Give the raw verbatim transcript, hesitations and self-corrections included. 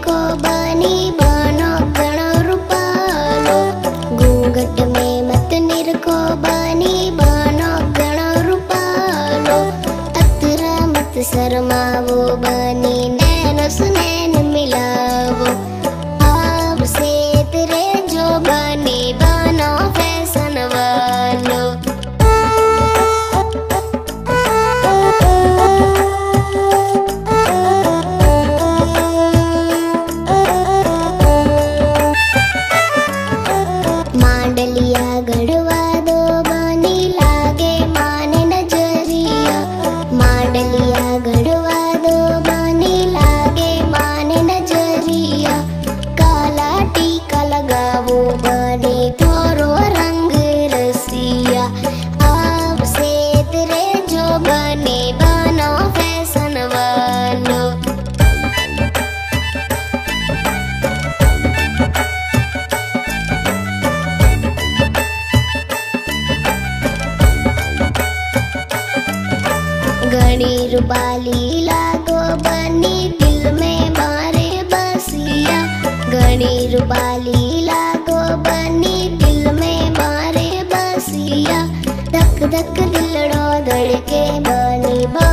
को बनी बनो घणो रूपालो। घूंघट में मत निर को बनी बनो घणो रूपालो। अतरा मत शर्मावो बनी नैन सुनैन मिलावो। आप से तेरे जो बनी बनो फैशन वालो। मांडलिया गढ़वा दो बनी लागे माने नजरिया। मांडलिया गढ़वा दो बनी लागे माने नजरिया। काला टीका लगावो बनी थोरो रंग रसिया। आप से तेरे जो बने बनो फैशन वालो। घनी रूपाली लागो बनी दिल में मारे बसिया। घनी रूपाली लागो बनी दिल में मारे बसिया। धक धक दिलड़ो धड़के बनी।